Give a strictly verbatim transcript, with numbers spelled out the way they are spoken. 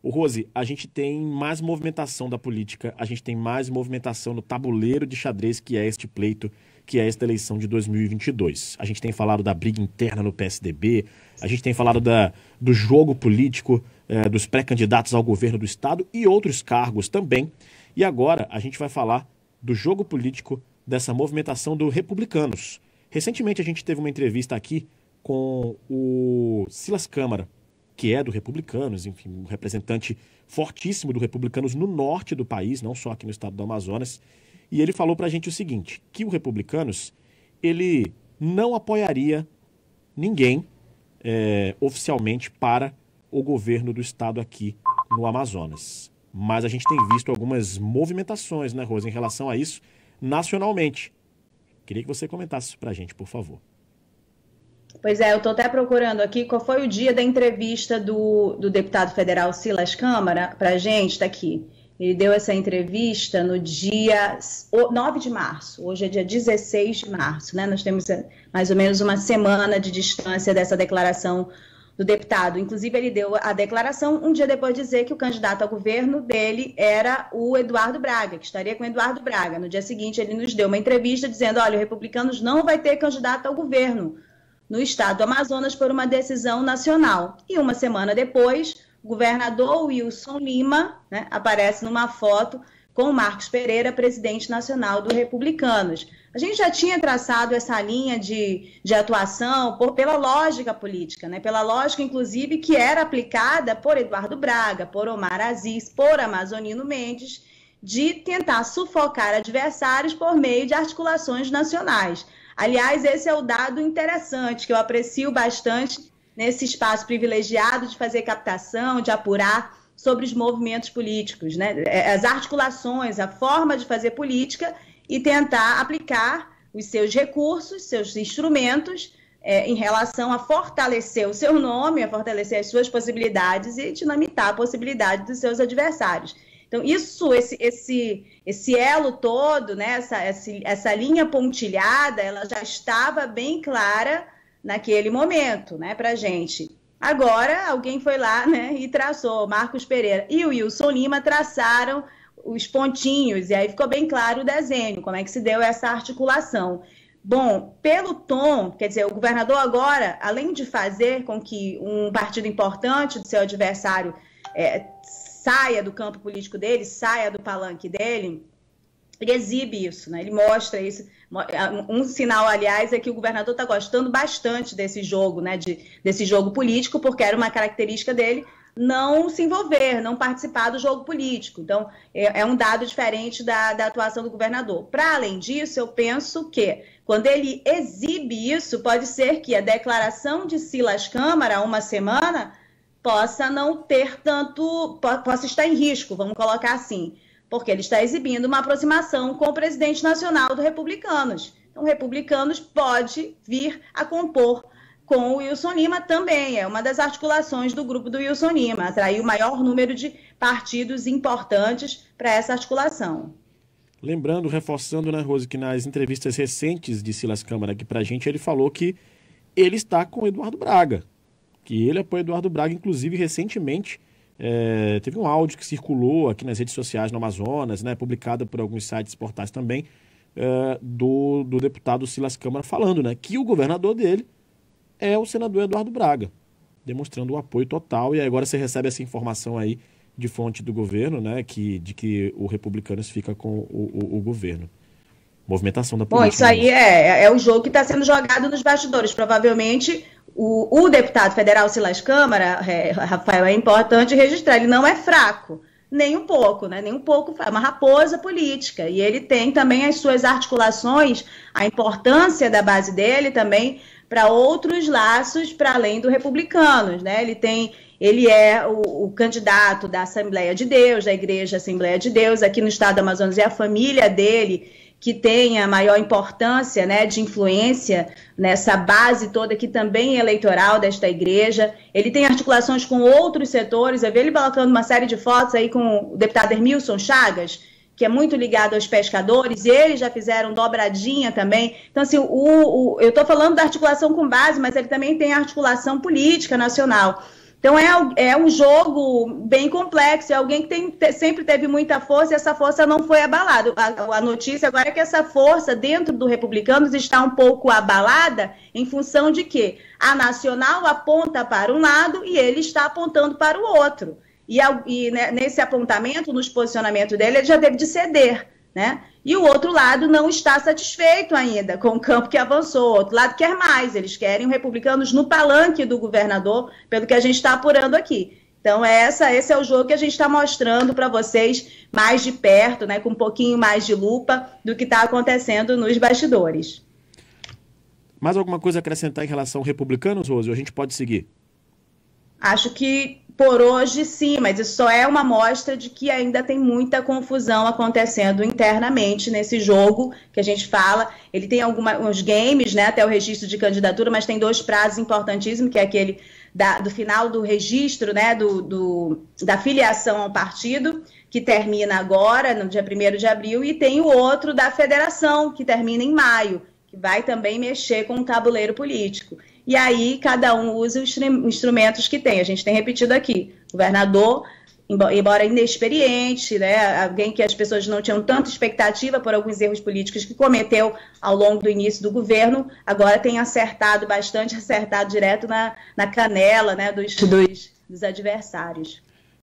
O Rose, a gente tem mais movimentação da política, a gente tem mais movimentação no tabuleiro de xadrez que é este pleito, que é esta eleição de dois mil e vinte e dois. A gente tem falado da briga interna no P S D B, a gente tem falado da, do jogo político, eh, dos pré-candidatos ao governo do estado e outros cargos também. E agora a gente vai falar do jogo político dessa movimentação do Republicanos. Recentemente a gente teve uma entrevista aqui com o Silas Câmara, que é do Republicanos, enfim, um representante fortíssimo do Republicanos no norte do país, não só aqui no estado do Amazonas, e ele falou pra gente o seguinte, que o Republicanos, ele não apoiaria ninguém é, oficialmente para o governo do estado aqui no Amazonas. Mas a gente tem visto algumas movimentações, né, Rosa, em relação a isso, nacionalmente. Queria que você comentasse isso pra gente, por favor. Pois é, eu estou até procurando aqui qual foi o dia da entrevista do, do deputado federal Silas Câmara para a gente, está aqui. Ele deu essa entrevista no dia nove de março, hoje é dia dezesseis de março, né? Nós temos mais ou menos uma semana de distância dessa declaração do deputado. Inclusive, ele deu a declaração um dia depois de dizer que o candidato ao governo dele era o Eduardo Braga, que estaria com o Eduardo Braga. No dia seguinte, ele nos deu uma entrevista dizendo, olha, o Republicanos não vai ter candidato ao governo no estado do Amazonas por uma decisão nacional. E uma semana depois, o governador Wilson Lima, né, aparece numa foto com o Marcos Pereira, presidente nacional do Republicanos. A gente já tinha traçado essa linha de, de atuação por, pela lógica política, né, pela lógica, inclusive, que era aplicada por Eduardo Braga, por Omar Aziz, por Amazonino Mendes, de tentar sufocar adversários por meio de articulações nacionais. Aliás, esse é o dado interessante, que eu aprecio bastante nesse espaço privilegiado de fazer captação, de apurar sobre os movimentos políticos, né? As articulações, a forma de fazer política e tentar aplicar os seus recursos, seus instrumentos é, em relação a fortalecer o seu nome, a fortalecer as suas possibilidades e dinamitar a possibilidade dos seus adversários. Então, isso, esse, esse, esse elo todo, né, essa, essa, essa linha pontilhada, ela já estava bem clara naquele momento, né, para a gente. Agora, alguém foi lá, né, e traçou, Marcos Pereira e o Wilson Lima traçaram os pontinhos, e aí ficou bem claro o desenho, como é que se deu essa articulação. Bom, pelo tom, quer dizer, o governador agora, além de fazer com que um partido importante do seu adversário é, saia do campo político dele, saia do palanque dele, ele exibe isso, né? Ele mostra isso. Um sinal, aliás, é que o governador está gostando bastante desse jogo, né? De, desse jogo político, porque era uma característica dele não se envolver, não participar do jogo político. Então, é, é um dado diferente da, da atuação do governador. Para além disso, eu penso que, quando ele exibe isso, pode ser que a declaração de Silas Câmara, há uma semana, possa não ter tanto, possa estar em risco, vamos colocar assim, porque ele está exibindo uma aproximação com o presidente nacional do Republicanos. Então, o Republicanos pode vir a compor com o Wilson Lima também, é uma das articulações do grupo do Wilson Lima, atrair o maior número de partidos importantes para essa articulação. Lembrando, reforçando, né, Rose, que nas entrevistas recentes de Silas Câmara aqui para a gente, ele falou que ele está com o Eduardo Braga, que ele apoia Eduardo Braga, inclusive recentemente é, teve um áudio que circulou aqui nas redes sociais no Amazonas, né, publicado por alguns sites e portais também, é, do, do deputado Silas Câmara falando, né, que o governador dele é o senador Eduardo Braga, demonstrando o apoio total, e agora você recebe essa informação aí de fonte do governo, né, que, de que o Republicanos fica com o, o, o governo. Movimentação da política. Bom, isso aí é, é o jogo que está sendo jogado nos bastidores. Provavelmente o, o deputado federal Silas Câmara, é, Rafael, é importante registrar, ele não é fraco, nem um pouco, né? Nem um pouco, é uma raposa política. E ele tem também as suas articulações, a importância da base dele também para outros laços para além do Republicanos, né? Ele tem, ele é o, o candidato da Assembleia de Deus, da Igreja Assembleia de Deus, aqui no estado do Amazonas, é a família dele que tem a maior importância, né, de influência nessa base toda que também é eleitoral desta igreja. Ele tem articulações com outros setores. Eu vi ele colocando uma série de fotos aí com o deputado Hermilson Chagas, que é muito ligado aos pescadores, e eles já fizeram dobradinha também. Então, assim, o, o, eu estou falando da articulação com base, mas ele também tem a articulação política nacional. Então é, é um jogo bem complexo, é alguém que tem, te, sempre teve muita força e essa força não foi abalada. A, a notícia agora é que essa força dentro do Republicanos está um pouco abalada em função de que a Nacional aponta para um lado e ele está apontando para o outro. E, e né, nesse apontamento, nos posicionamentos dele, ele já teve de ceder, né? E o outro lado não está satisfeito ainda com o campo que avançou. O outro lado quer mais, eles querem os republicanos no palanque do governador, pelo que a gente está apurando aqui. Então, essa, esse é o jogo que a gente está mostrando para vocês mais de perto, né, com um pouquinho mais de lupa do que está acontecendo nos bastidores. Mais alguma coisa a acrescentar em relação aos republicanos, Rose? Ou a gente pode seguir? Acho que por hoje sim, mas isso só é uma amostra de que ainda tem muita confusão acontecendo internamente nesse jogo que a gente fala. Ele tem alguns games, né, até o registro de candidatura, mas tem dois prazos importantíssimos, que é aquele da, do final do registro, né, do, do, da filiação ao partido, que termina agora, no dia primeiro de abril, e tem o outro da federação, que termina em maio, que vai também mexer com o tabuleiro político. E aí cada um usa os instrumentos que tem. A gente tem repetido aqui, governador, embora inexperiente, né, alguém que as pessoas não tinham tanta expectativa por alguns erros políticos que cometeu ao longo do início do governo, agora tem acertado bastante, acertado direto na, na canela, né, dos, dos, dos adversários.